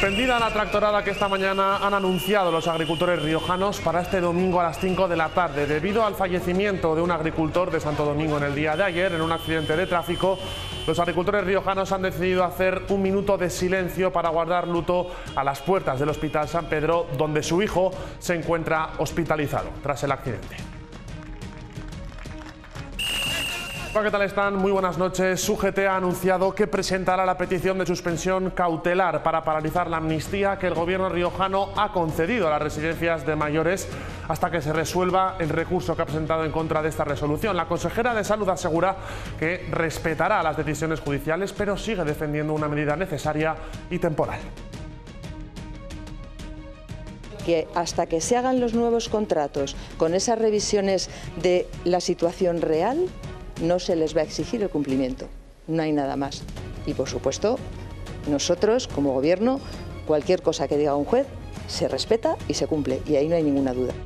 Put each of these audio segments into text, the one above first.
Suspendida la tractorada que esta mañana han anunciado los agricultores riojanos para este domingo a las 5 de la tarde. Debido al fallecimiento de un agricultor de Santo Domingo en el día de ayer en un accidente de tráfico, los agricultores riojanos han decidido hacer un minuto de silencio para guardar luto a las puertas del Hospital San Pedro, donde su hijo se encuentra hospitalizado tras el accidente. Hola, ¿qué tal están? Muy buenas noches. UGT ha anunciado que presentará la petición de suspensión cautelar para paralizar la amnistía que el gobierno riojano ha concedido a las residencias de mayores hasta que se resuelva el recurso que ha presentado en contra de esta resolución. La consejera de Salud asegura que respetará las decisiones judiciales, pero sigue defendiendo una medida necesaria y temporal. Que hasta que se hagan los nuevos contratos con esas revisiones de la situación real, no se les va a exigir el cumplimiento, no hay nada más. Y por supuesto, nosotros como gobierno, cualquier cosa que diga un juez se respeta y se cumple, y ahí no hay ninguna duda.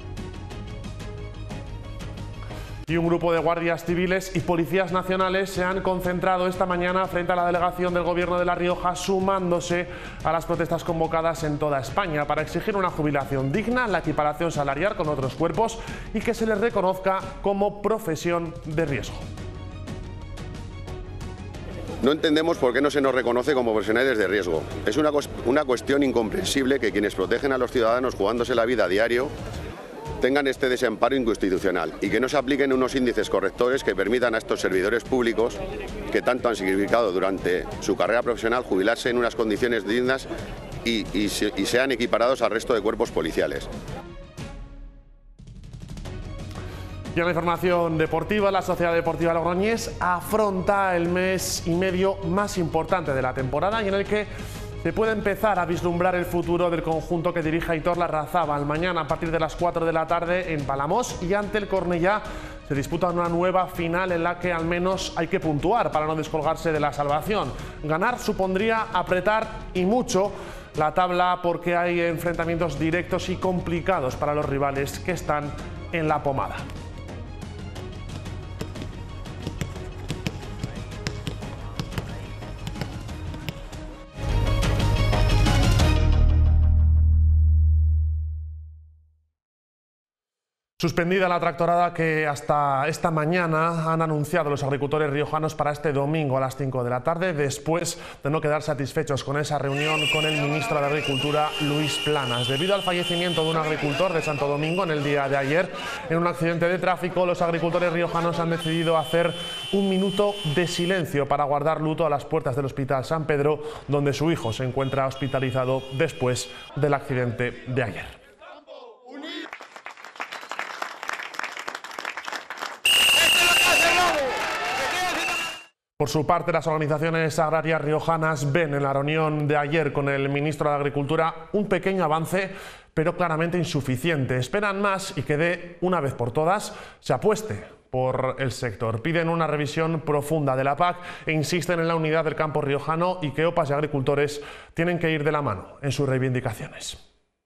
Y un grupo de guardias civiles y policías nacionales se han concentrado esta mañana frente a la delegación del Gobierno de La Rioja, sumándose a las protestas convocadas en toda España para exigir una jubilación digna, la equiparación salarial con otros cuerpos y que se les reconozca como profesión de riesgo. No entendemos por qué no se nos reconoce como profesionales de riesgo. Es una cuestión incomprensible que quienes protegen a los ciudadanos jugándose la vida a diario tengan este desamparo inconstitucional y que no se apliquen unos índices correctores que permitan a estos servidores públicos que tanto han significado durante su carrera profesional jubilarse en unas condiciones dignas y sean equiparados al resto de cuerpos policiales. Y en la información deportiva, la Sociedad Deportiva Logroñés afronta el mes y medio más importante de la temporada y en el que se puede empezar a vislumbrar el futuro del conjunto que dirige Aitor Larrazábal. Mañana a partir de las 4 de la tarde en Palamós y ante el Cornellá se disputa una nueva final en la que al menos hay que puntuar para no descolgarse de la salvación. Ganar supondría apretar y mucho la tabla porque hay enfrentamientos directos y complicados para los rivales que están en la pomada. Suspendida la tractorada que hasta esta mañana han anunciado los agricultores riojanos para este domingo a las 5 de la tarde, después de no quedar satisfechos con esa reunión con el ministro de Agricultura, Luis Planas. Debido al fallecimiento de un agricultor de Santo Domingo en el día de ayer, en un accidente de tráfico, los agricultores riojanos han decidido hacer un minuto de silencio para guardar luto a las puertas del Hospital San Pedro, donde su hijo se encuentra hospitalizado después del accidente de ayer. Por su parte, las organizaciones agrarias riojanas ven en la reunión de ayer con el ministro de Agricultura un pequeño avance, pero claramente insuficiente. Esperan más y que de una vez por todas se apueste por el sector. Piden una revisión profunda de la PAC e insisten en la unidad del campo riojano y que OPAs y agricultores tienen que ir de la mano en sus reivindicaciones.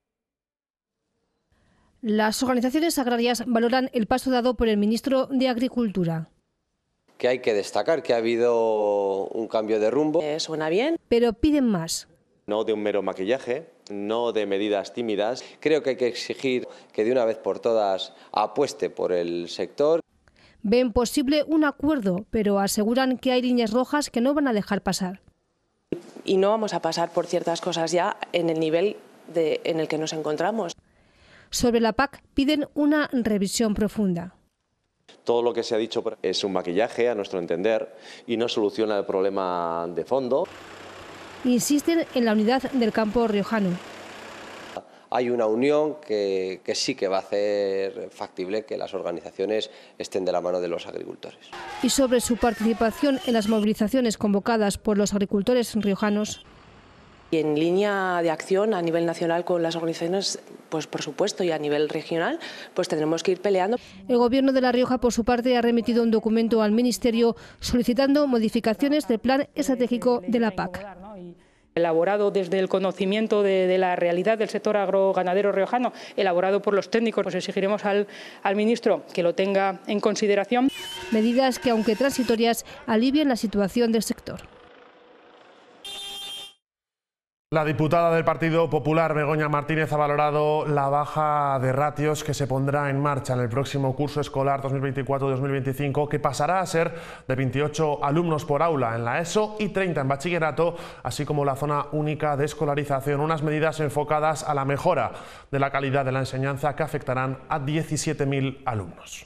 Las organizaciones agrarias valoran el paso dado por el ministro de Agricultura. Que hay que destacar que ha habido un cambio de rumbo. Suena bien. Pero piden más. No de un mero maquillaje, no de medidas tímidas. Creo que hay que exigir que de una vez por todas apueste por el sector. Ven posible un acuerdo, pero aseguran que hay líneas rojas que no van a dejar pasar. Y no vamos a pasar por ciertas cosas ya en el nivel en el que nos encontramos. Sobre la PAC piden una revisión profunda. Todo lo que se ha dicho es un maquillaje, a nuestro entender, y no soluciona el problema de fondo. Insisten en la unidad del campo riojano. Hay una unión que sí que va a hacer factible que las organizaciones estén de la mano de los agricultores. Y sobre su participación en las movilizaciones convocadas por los agricultores riojanos. Y en línea de acción a nivel nacional con las organizaciones, pues por supuesto, y a nivel regional, pues tendremos que ir peleando. El Gobierno de La Rioja, por su parte, ha remitido un documento al Ministerio solicitando modificaciones del plan estratégico de la PAC. Elaborado desde el conocimiento de la realidad del sector agroganadero riojano, elaborado por los técnicos, pues exigiremos al ministro que lo tenga en consideración. Medidas que, aunque transitorias, alivien la situación del sector. La diputada del Partido Popular, Begoña Martínez, ha valorado la baja de ratios que se pondrá en marcha en el próximo curso escolar 2024-2025, que pasará a ser de 28 alumnos por aula en la ESO y 30 en bachillerato, así como la zona única de escolarización, unas medidas enfocadas a la mejora de la calidad de la enseñanza que afectarán a 17.000 alumnos.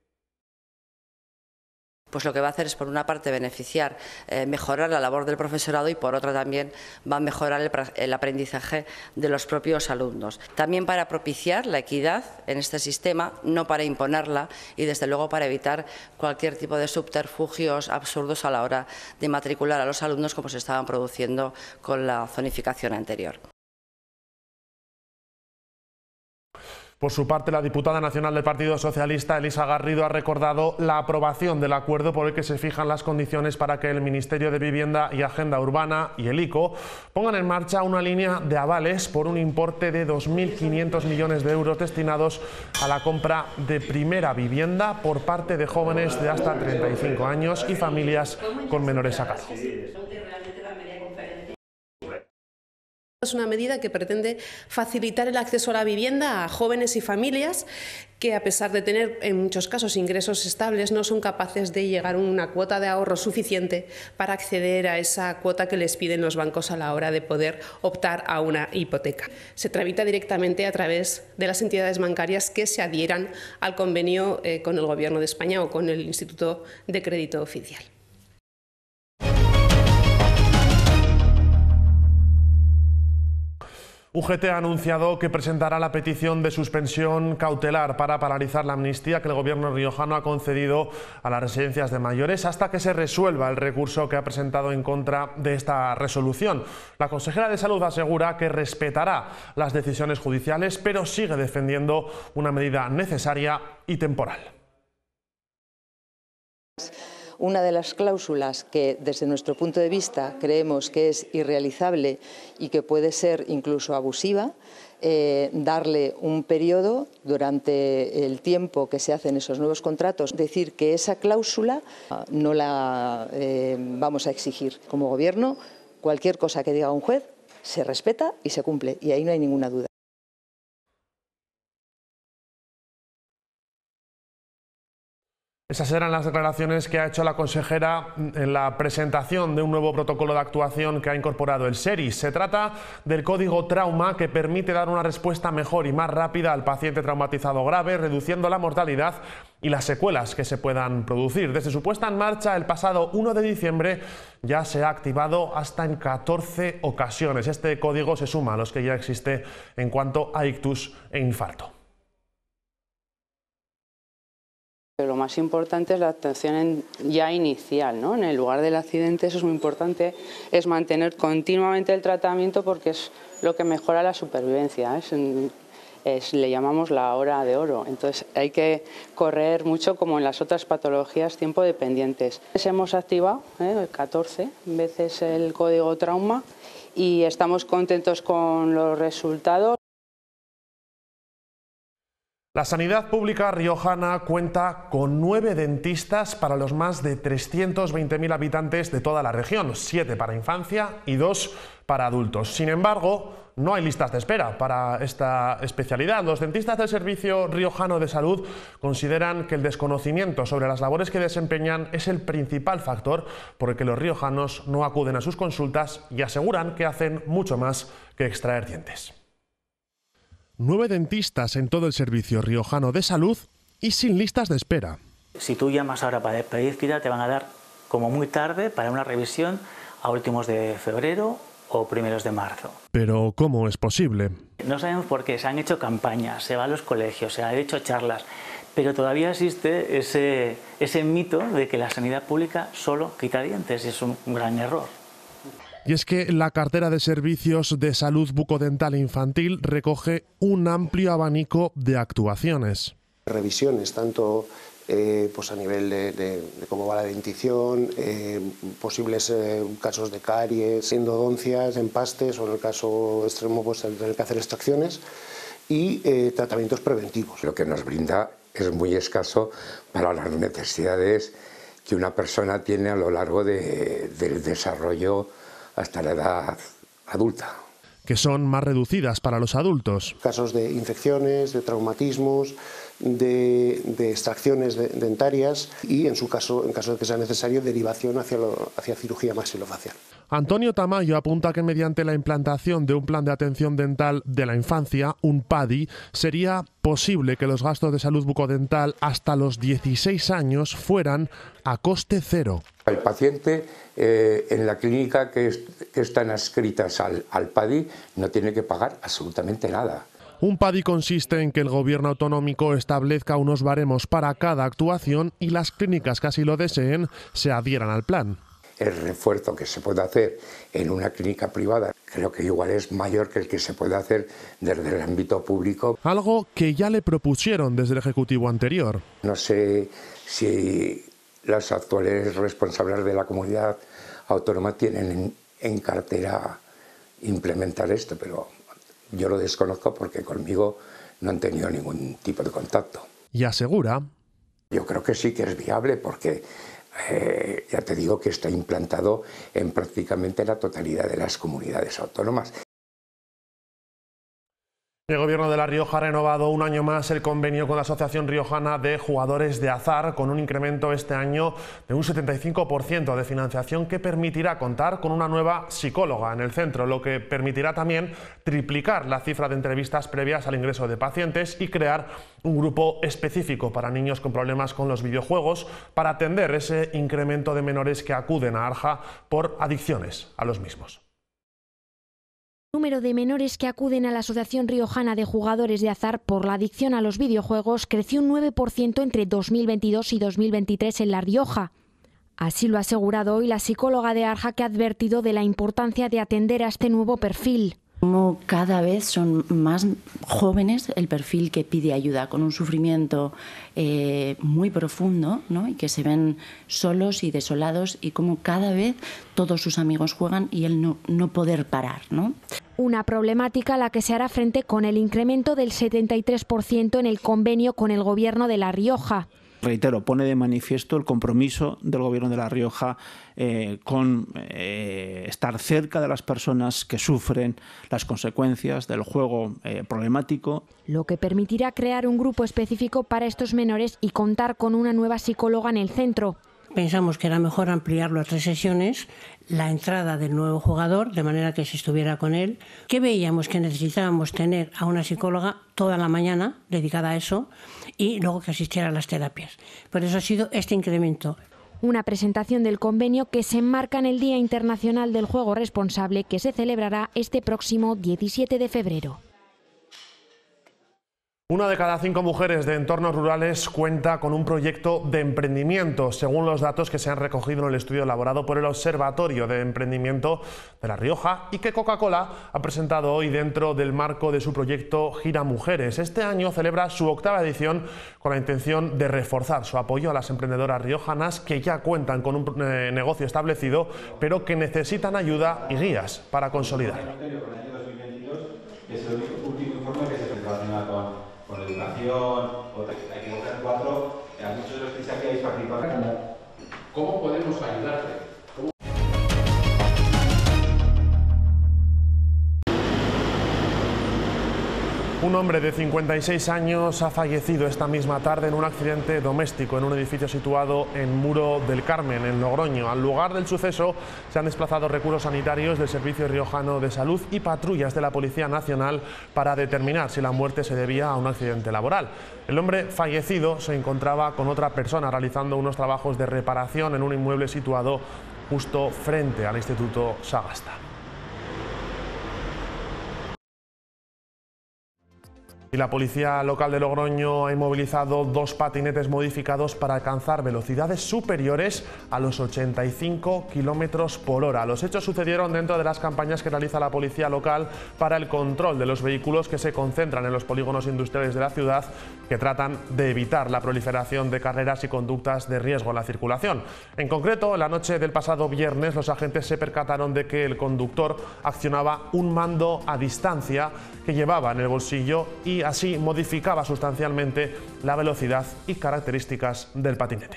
Pues lo que va a hacer es, por una parte, beneficiar, mejorar la labor del profesorado y, por otra, también va a mejorar el aprendizaje de los propios alumnos. También para propiciar la equidad en este sistema, no para imponerla y, desde luego, para evitar cualquier tipo de subterfugios absurdos a la hora de matricular a los alumnos, como se estaban produciendo con la zonificación anterior. Por su parte, la diputada nacional del Partido Socialista, Elisa Garrido, ha recordado la aprobación del acuerdo por el que se fijan las condiciones para que el Ministerio de Vivienda y Agenda Urbana y el ICO pongan en marcha una línea de avales por un importe de 2.500 millones de euros destinados a la compra de primera vivienda por parte de jóvenes de hasta 35 años y familias con menores a cargo. Es una medida que pretende facilitar el acceso a la vivienda a jóvenes y familias que, a pesar de tener en muchos casos ingresos estables, no son capaces de llegar a una cuota de ahorro suficiente para acceder a esa cuota que les piden los bancos a la hora de poder optar a una hipoteca. Se tramita directamente a través de las entidades bancarias que se adhieran al convenio con el Gobierno de España o con el Instituto de Crédito Oficial. UGT ha anunciado que presentará la petición de suspensión cautelar para paralizar la amnistía que el gobierno riojano ha concedido a las residencias de mayores hasta que se resuelva el recurso que ha presentado en contra de esta resolución. La consejera de Salud asegura que respetará las decisiones judiciales, pero sigue defendiendo una medida necesaria y temporal. Una de las cláusulas que, desde nuestro punto de vista, creemos que es irrealizable y que puede ser incluso abusiva, darle un periodo durante el tiempo que se hacen esos nuevos contratos, decir que esa cláusula no la vamos a exigir. Como Gobierno, cualquier cosa que diga un juez se respeta y se cumple, y ahí no hay ninguna duda. Esas eran las declaraciones que ha hecho la consejera en la presentación de un nuevo protocolo de actuación que ha incorporado el SERIS. Se trata del código trauma, que permite dar una respuesta mejor y más rápida al paciente traumatizado grave, reduciendo la mortalidad y las secuelas que se puedan producir. Desde su puesta en marcha el pasado 1 de diciembre ya se ha activado hasta en 14 ocasiones. Este código se suma a los que ya existe en cuanto a ictus e infarto. Lo más importante es la atención ya inicial, ¿no? En el lugar del accidente. Eso es muy importante, es mantener continuamente el tratamiento, porque es lo que mejora la supervivencia, le llamamos la hora de oro. Entonces hay que correr mucho, como en las otras patologías tiempo dependientes. Hemos activado 14 veces el código trauma y estamos contentos con los resultados. La sanidad pública riojana cuenta con 9 dentistas para los más de 320.000 habitantes de toda la región, 7 para infancia y 2 para adultos. Sin embargo, no hay listas de espera para esta especialidad. Los dentistas del Servicio Riojano de Salud consideran que el desconocimiento sobre las labores que desempeñan es el principal factor por el que los riojanos no acuden a sus consultas, y aseguran que hacen mucho más que extraer dientes. 9 dentistas en todo el Servicio Riojano de Salud y sin listas de espera. Si tú llamas ahora para pedir cita, te van a dar como muy tarde para una revisión a últimos de febrero o primeros de marzo. Pero ¿cómo es posible? No sabemos por qué. Se han hecho campañas, se va a los colegios, se han hecho charlas, pero todavía existe ese mito de que la sanidad pública solo quita dientes, y es un gran error. Y es que la cartera de servicios de salud bucodental infantil recoge un amplio abanico de actuaciones. Revisiones, tanto pues a nivel de cómo va la dentición, posibles casos de caries, endodoncias, empastes, o en el caso extremo pues tener que hacer extracciones, y tratamientos preventivos. Lo que nos brinda es muy escaso para las necesidades que una persona tiene a lo largo del desarrollo hasta la edad adulta. que son más reducidas para los adultos. Casos de infecciones, de traumatismos, de extracciones dentarias y, en caso de que sea necesario, derivación hacia cirugía maxilofacial. Antonio Tamayo apunta que mediante la implantación de un plan de atención dental de la infancia, un PADI, sería posible que los gastos de salud bucodental hasta los 16 años fueran a coste cero. El paciente en la clínica que están adscritas al PADI no tiene que pagar absolutamente nada. Un PADI consiste en que el gobierno autonómico establezca unos baremos para cada actuación y las clínicas que así lo deseen se adhieran al plan. El refuerzo que se puede hacer en una clínica privada creo que igual es mayor que el que se puede hacer desde el ámbito público. Algo que ya le propusieron desde el Ejecutivo anterior. No sé si los actuales responsables de la comunidad autónoma tienen en cartera implementar esto, pero yo lo desconozco porque conmigo no han tenido ningún tipo de contacto. Y asegura: yo creo que sí que es viable porque ya te digo que está implantado en prácticamente la totalidad de las comunidades autónomas. El Gobierno de La Rioja ha renovado un año más el convenio con la Asociación Riojana de Jugadores de Azar, con un incremento este año de un 75% de financiación que permitirá contar con una nueva psicóloga en el centro, lo que permitirá también triplicar la cifra de entrevistas previas al ingreso de pacientes y crear un grupo específico para niños con problemas con los videojuegos para atender ese incremento de menores que acuden a Arja por adicciones a los mismos. El número de menores que acuden a la Asociación Riojana de Jugadores de Azar por la adicción a los videojuegos creció un 9% entre 2022 y 2023 en La Rioja. Así lo ha asegurado hoy la psicóloga de Arja, que ha advertido de la importancia de atender a este nuevo perfil. Como cada vez son más jóvenes el perfil que pide ayuda, con un sufrimiento muy profundo, ¿no? Y que se ven solos y desolados, y como cada vez todos sus amigos juegan y él no poder parar, ¿no? Una problemática a la que se hará frente con el incremento del 73% en el convenio con el Gobierno de La Rioja. Reitero, pone de manifiesto el compromiso del Gobierno de La Rioja con estar cerca de las personas que sufren las consecuencias del juego problemático. Lo que permitirá crear un grupo específico para estos menores y contar con una nueva psicóloga en el centro. Pensamos que era mejor ampliarlo a 3 sesiones, la entrada del nuevo jugador, de manera que se estuviera con él, que veíamos que necesitábamos tener a una psicóloga toda la mañana dedicada a eso y luego que asistiera a las terapias. Por eso ha sido este incremento. Una presentación del convenio que se enmarca en el Día Internacional del Juego Responsable, que se celebrará este próximo 17 de febrero. 1 de cada 5 mujeres de entornos rurales cuenta con un proyecto de emprendimiento, según los datos que se han recogido en el estudio elaborado por el Observatorio de Emprendimiento de La Rioja y que Coca-Cola ha presentado hoy dentro del marco de su proyecto Gira Mujeres. Este año celebra su 8ª edición con la intención de reforzar su apoyo a las emprendedoras riojanas que ya cuentan con un negocio establecido, pero que necesitan ayuda y guías para consolidarlo. Con educación, hay que coger 4, a muchos de los que aquí habéis participado. ¿Cómo podemos ayudarte? Un hombre de 56 años ha fallecido esta misma tarde en un accidente doméstico en un edificio situado en Muro del Carmen, en Logroño. Al lugar del suceso se han desplazado recursos sanitarios del Servicio Riojano de Salud y patrullas de la Policía Nacional para determinar si la muerte se debía a un accidente laboral. El hombre fallecido se encontraba con otra persona realizando unos trabajos de reparación en un inmueble situado justo frente al Instituto Sagasta. Y la policía local de Logroño ha inmovilizado 2 patinetes modificados para alcanzar velocidades superiores a los 85 km/h. Los hechos sucedieron dentro de las campañas que realiza la policía local para el control de los vehículos que se concentran en los polígonos industriales de la ciudad, que tratan de evitar la proliferación de carreras y conductas de riesgo en la circulación. En concreto, la noche del pasado viernes, los agentes se percataron de que el conductor accionaba un mando a distancia que llevaba en el bolsillo y así modificaba sustancialmente la velocidad y características del patinete.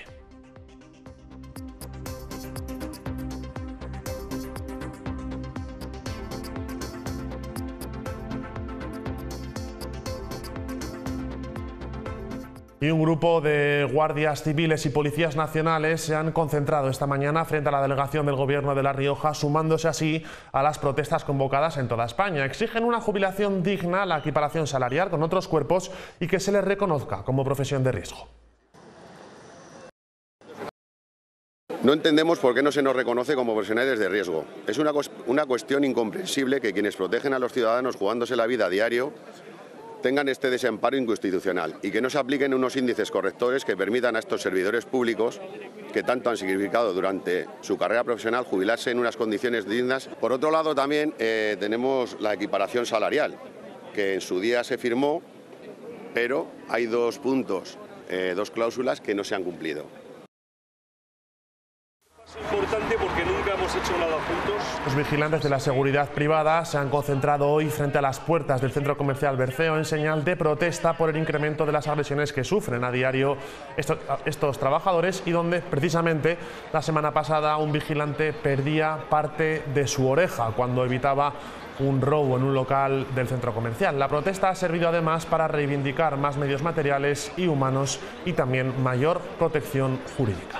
Y un grupo de guardias civiles y policías nacionales se han concentrado esta mañana frente a la delegación del Gobierno de La Rioja, sumándose así a las protestas convocadas en toda España. Exigen una jubilación digna, la equiparación salarial con otros cuerpos y que se les reconozca como profesión de riesgo. No entendemos por qué no se nos reconoce como profesionales de riesgo. Es una cuestión incomprensible que quienes protegen a los ciudadanos jugándose la vida a diario tengan este desamparo inconstitucional y que no se apliquen unos índices correctores que permitan a estos servidores públicos que tanto han sacrificado durante su carrera profesional jubilarse en unas condiciones dignas. Por otro lado, también tenemos la equiparación salarial, que en su día se firmó, pero hay dos puntos, dos cláusulas que no se han cumplido. Es importante porque nunca hemos hecho nada juntos. Los vigilantes de la seguridad privada se han concentrado hoy frente a las puertas del centro comercial Berceo en señal de protesta por el incremento de las agresiones que sufren a diario estos trabajadores y donde precisamente la semana pasada un vigilante perdía parte de su oreja cuando evitaba un robo en un local del centro comercial. La protesta ha servido además para reivindicar más medios materiales y humanos y también mayor protección jurídica.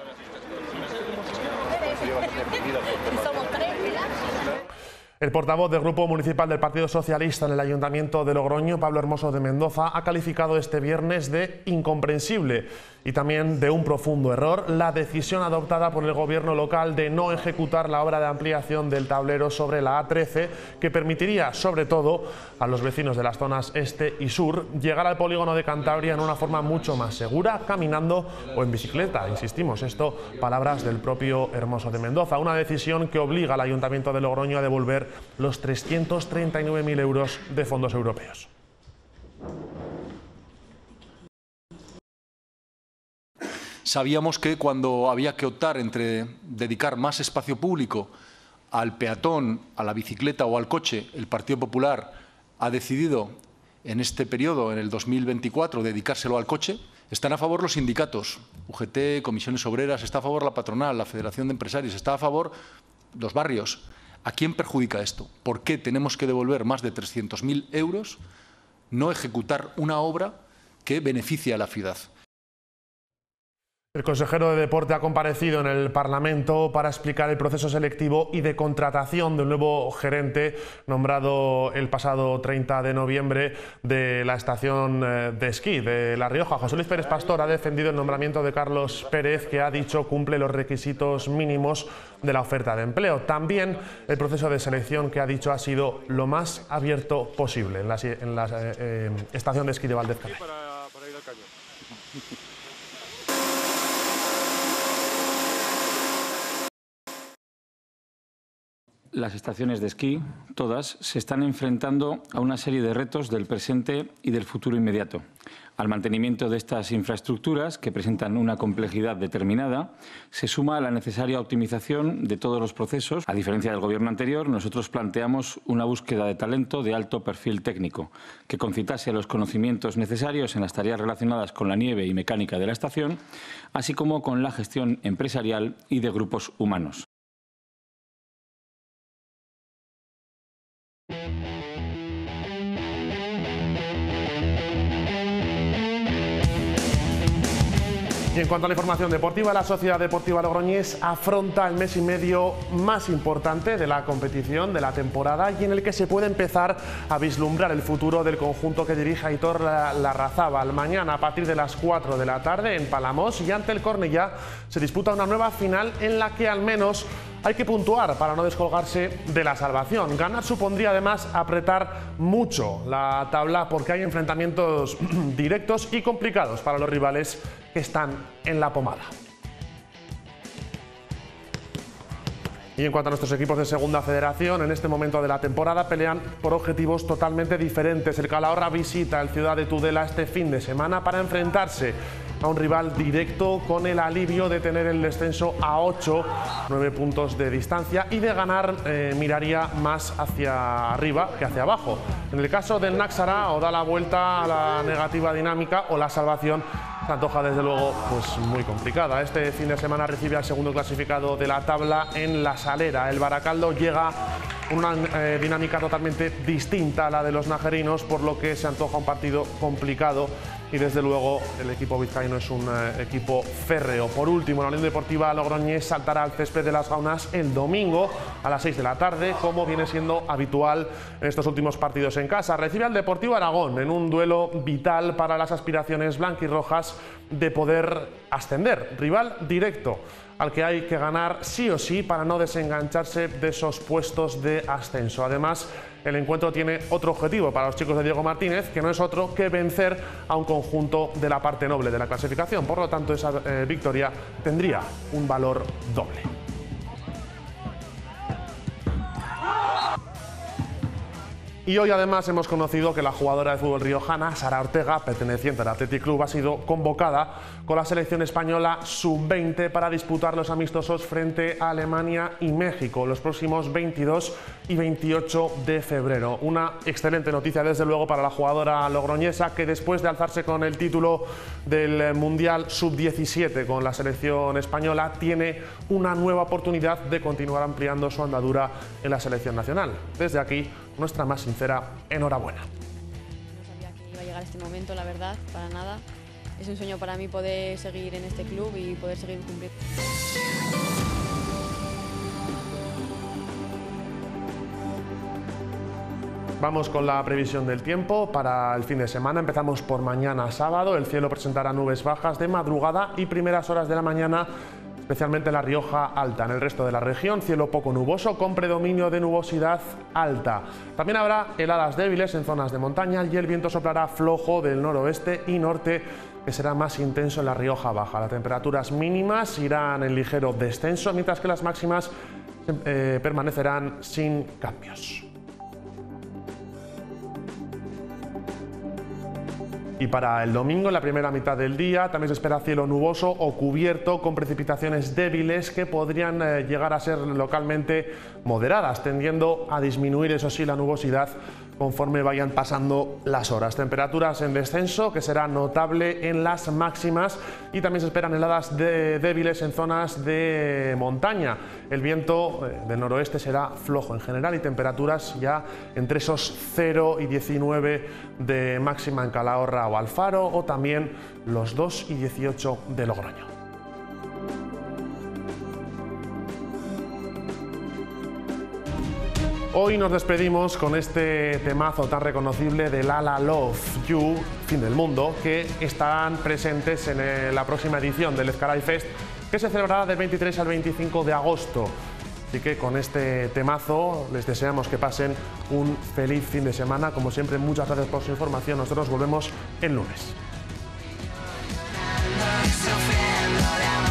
El portavoz del Grupo Municipal del Partido Socialista en el Ayuntamiento de Logroño, Pablo Hermoso de Mendoza, ha calificado este viernes de incomprensible y también de un profundo error la decisión adoptada por el gobierno local de no ejecutar la obra de ampliación del tablero sobre la A13, que permitiría, sobre todo, a los vecinos de las zonas este y sur llegar al polígono de Cantabria en una forma mucho más segura, caminando o en bicicleta. Insistimos, esto, palabras del propio Hermoso de Mendoza. Una decisión que obliga al Ayuntamiento de Logroño a devolver los 339.000 euros de fondos europeos. Sabíamos que cuando había que optar entre dedicar más espacio público al peatón, a la bicicleta o al coche, el Partido Popular ha decidido en este periodo, en el 2024, dedicárselo al coche. Están a favor los sindicatos, UGT, Comisiones Obreras, está a favor la patronal, la Federación de Empresarios, está a favor los barrios. ¿A quién perjudica esto? ¿Por qué tenemos que devolver más de 300.000 euros, no ejecutar una obra que beneficia a la ciudad? El consejero de Deporte ha comparecido en el Parlamento para explicar el proceso selectivo y de contratación del nuevo gerente nombrado el pasado 30 de noviembre de la estación de esquí de La Rioja. José Luis Pérez Pastor ha defendido el nombramiento de Carlos Pérez, que ha dicho cumple los requisitos mínimos de la oferta de empleo. También el proceso de selección, que ha dicho ha sido lo más abierto posible en la estación de esquí de Valdez Calais. Las estaciones de esquí, todas, se están enfrentando a una serie de retos del presente y del futuro inmediato. Al mantenimiento de estas infraestructuras, que presentan una complejidad determinada, se suma la necesaria optimización de todos los procesos. A diferencia del Gobierno anterior, nosotros planteamos una búsqueda de talento de alto perfil técnico, que concitase los conocimientos necesarios en las tareas relacionadas con la nieve y mecánica de la estación, así como con la gestión empresarial y de grupos humanos. Y en cuanto a la información deportiva, la Sociedad Deportiva Logroñés afronta el mes y medio más importante de la competición de la temporada y en el que se puede empezar a vislumbrar el futuro del conjunto que dirige Aitor Larrazábal. Mañana, a partir de las 4 de la tarde, en Palamós y ante el Cornellá, se disputa una nueva final en la que al menos hay que puntuar para no descolgarse de la salvación. Ganar supondría además apretar mucho la tabla, porque hay enfrentamientos directos y complicados para los rivales que están en la pomada. Y en cuanto a nuestros equipos de Segunda Federación, en este momento de la temporada pelean por objetivos totalmente diferentes. El Calahorra visita el Ciudad de Tudela este fin de semana para enfrentarse a un rival directo con el alivio de tener el descenso a 9 puntos de distancia, y de ganar miraría más hacia arriba que hacia abajo. En el caso del Náxara, o da la vuelta a la negativa dinámica o la salvación se antoja desde luego pues muy complicada. Este fin de semana recibe al segundo clasificado de la tabla en La Salera. El Baracaldo llega con una dinámica totalmente distinta a la de los najerinos, por lo que se antoja un partido complicado y desde luego el equipo vizcaíno es un equipo férreo. Por último, la Unión Deportiva Logroñés saltará al césped de las Gaunas el domingo a las 6 de la tarde, como viene siendo habitual en estos últimos partidos en casa. Recibe al Deportivo Aragón en un duelo vital para las aspiraciones blanquirrojas de poder ascender. Rival directo al que hay que ganar sí o sí para no desengancharse de esos puestos de ascenso. Además, el encuentro tiene otro objetivo para los chicos de Diego Martínez, que no es otro que vencer a un conjunto de la parte noble de la clasificación. Por lo tanto, esa victoria tendría un valor doble. Y hoy además hemos conocido que la jugadora de fútbol riojana, Sara Ortega, perteneciente al Athletic Club, ha sido convocada con la selección española sub-20 para disputar los amistosos frente a Alemania y México los próximos 22 y 28 de febrero. Una excelente noticia desde luego para la jugadora logroñesa, que después de alzarse con el título del Mundial sub-17 con la selección española tiene una nueva oportunidad de continuar ampliando su andadura en la selección nacional. Desde aquí, nuestra más sincera enhorabuena. No sabía que iba a llegar este momento, la verdad, para nada. Es un sueño para mí poder seguir en este club y poder seguir cumpliendo. Vamos con la previsión del tiempo para el fin de semana. Empezamos por mañana sábado. El cielo presentará nubes bajas de madrugada y primeras horas de la mañana, especialmente en la Rioja Alta. En el resto de la región, cielo poco nuboso con predominio de nubosidad alta. También habrá heladas débiles en zonas de montaña y el viento soplará flojo del noroeste y norte, que será más intenso en la Rioja Baja. Las temperaturas mínimas irán en ligero descenso, mientras que las máximas permanecerán sin cambios. Y para el domingo, en la primera mitad del día, también se espera cielo nuboso o cubierto con precipitaciones débiles que podrían llegar a ser localmente moderadas, tendiendo a disminuir, eso sí, la nubosidad conforme vayan pasando las horas. Temperaturas en descenso, que será notable en las máximas, y también se esperan heladas débiles en zonas de montaña. El viento del noroeste será flojo en general y temperaturas ya entre esos 0 y 19 de máxima en Calahorra o Alfaro, o también los 2 y 18 de Logroño. Hoy nos despedimos con este temazo tan reconocible de Lala Love You, Fin del Mundo, que estarán presentes en la próxima edición del Ezcaray Fest, que se celebrará del 23 al 25 de agosto. Así que con este temazo les deseamos que pasen un feliz fin de semana. Como siempre, muchas gracias por su información. Nosotros volvemos el lunes.